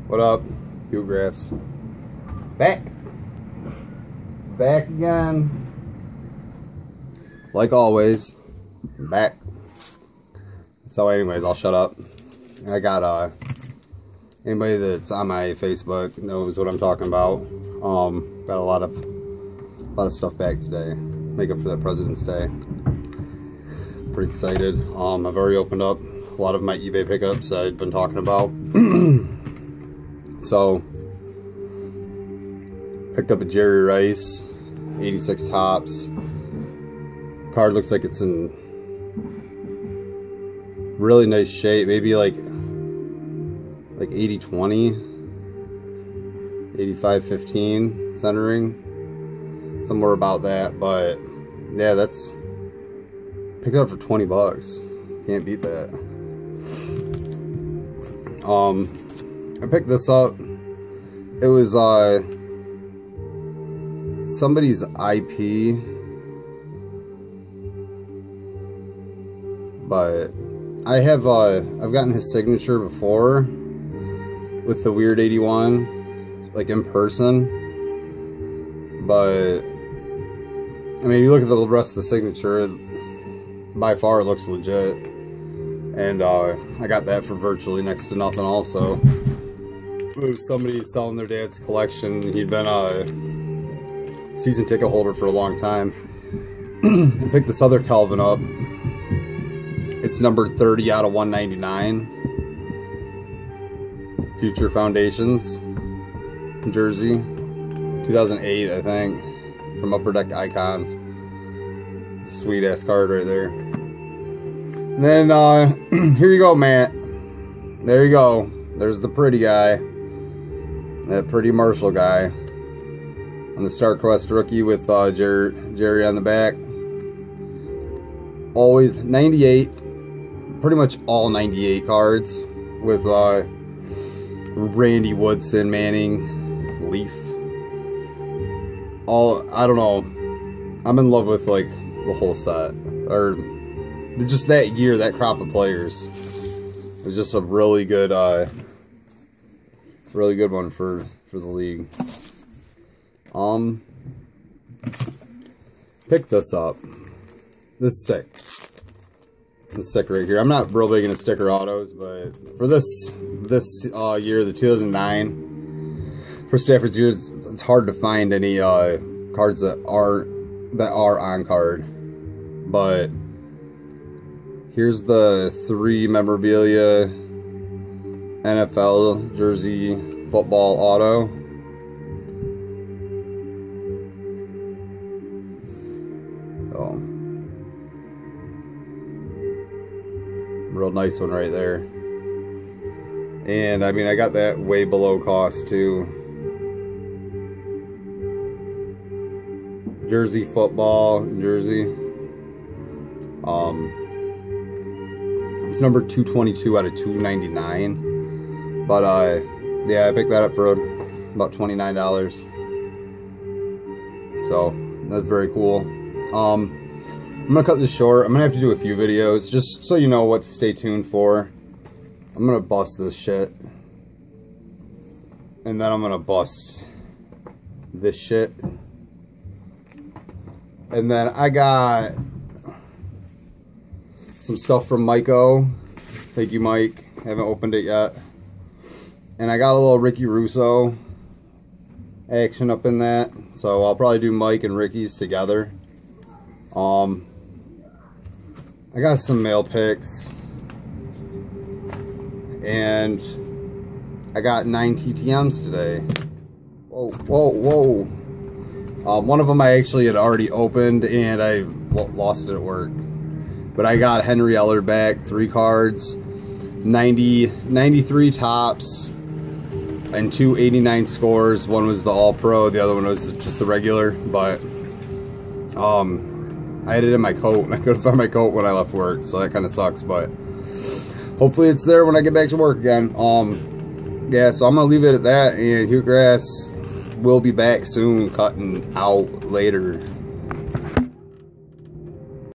What up, Hugraphs? Back again. Like always, back. So anyways, I'll shut up. I got anybody that's on my Facebook knows what I'm talking about. Got a lot of stuff back today. Make up for that President's Day. Pretty excited. I've already opened up a lot of my eBay pickups that I've been talking about. So, picked up a Jerry Rice, 86 tops. Card looks like it's in really nice shape. Maybe like 80-20, 85-15 centering, somewhere about that. But yeah, that's pick it up for 20 bucks. Can't beat that. I picked this up. It was somebody's IP, but I have I've gotten his signature before with the Weird 81, like in person. But I mean, you look at the rest of the signature, by far it looks legit. And I got that for virtually next to nothing also. It was somebody selling their dad's collection. He'd been a season ticket holder for a long time. I picked this other Calvin up. It's numbered 30 out of 199. Future Foundations jersey. 2008, I think. From Upper Deck Icons. Sweet ass card right there. And then, here you go, Matt. There you go. There's the pretty guy. That pretty Marshall guy. On the StarQuest rookie with Jerry on the back. Always 98. Pretty much all 98 cards. With Randy Woodson, Manning, Leaf. I don't know. I'm in love with like the whole set. Or just that year, that crop of players. It was just a really good one for the league. Pick this up. This is sick. This is sick right here. I'm not real big into sticker autos, but for this year, the 2009 for Stafford's year, it's hard to find any cards that are on card. But here's the 3 memorabilia NFL jersey football auto. So, real nice one right there. And I mean, I got that way below cost too. Jersey football jersey. It's number 222 out of 299. But yeah, I picked that up for about $29. So that's very cool. I'm gonna cut this short. I'm gonna have to do a few videos just so you know what to stay tuned for. I'm gonna bust this shit, and then I'm gonna bust this shit, and then I got some stuff from Mike-O. Thank you, Mike. Haven't opened it yet. And I got a little Ricky Russo action up in that. So I'll probably do Mike and Ricky's together. I got some mail picks. And I got 9 TTMs today. Whoa, whoa, whoa. One of them I actually had already opened and I lost it at work. But I got Henry Eller back, 3 cards, 93 tops, and 2 89 scores. One was the All-Pro, the other one was just the regular. But I had it in my coat, and I couldn't find my coat when I left work, so that kind of sucks. But hopefully it's there when I get back to work again. Yeah, so I'm gonna leave it at that, and Hugraphs will be back soon, cutting out later.